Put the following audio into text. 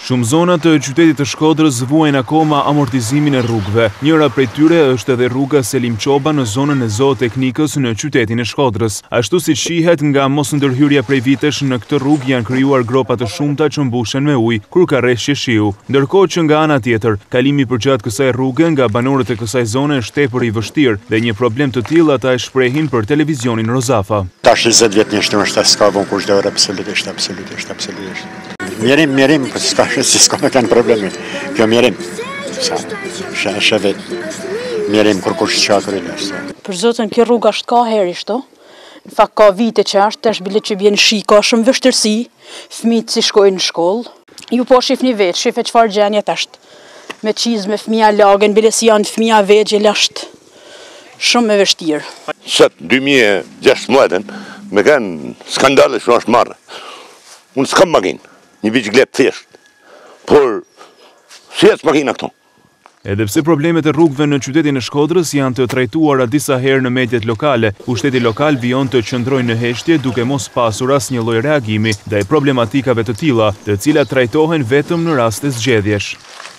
Shumë zona të qytetit të Shkodrës vuajnë akoma amortizimin e rrugëve. Njëra prej tyre është edhe rruga Selim Çoba në zonën e zooteknikës në qytetin e Shkodrës. Ashtu si shihet nga mosndërhyrja prej vitesh në këtë rrugë janë krijuar gropa të shumta që mbushen me ujë kur ka rreshje shiu. Ndërkohë që nga ana tjetër, kalimi përgjatë kësaj rruge nga banorët e kësaj zone është tepër i vështirë dhe një problem të tillë ata e shprehin për televizionin Rozafa. Tash 20 vjet një shtë s'ka von kush dorë absolutisht. Mjerim, po s'ka me kanë problemi. Kjo mjerim. Shëvet. Mjerim kur kush çakrin është. Për zotin kjo rruga është ka herë shto. Në fakt ka vite që është, tash bile që vjen shi, ka shumë vështirësi, fëmijët si shkojnë në shkollë. Ju po shifni vetë, shifet çfarë gjendje është. Me çizme fëmija lagën, bile si janë fëmija vegjël është shumë e vështirë. Sot 2016 me kanë skandale që është marrë. Unë s'kam makinë. Një biciklet thjesht, por si ecë makina këto. Edhe pse problemet e rrugëve në qytetin e Shkodrës janë të trajtuara disa herë në mediat lokale, pushteti lokal vijon të qëndrojë në heshtje duke mos pasur asnjë lloj reagimi ndaj problematikave të tilla, të cilat trajtohen vetëm në raste zgjedhjesh.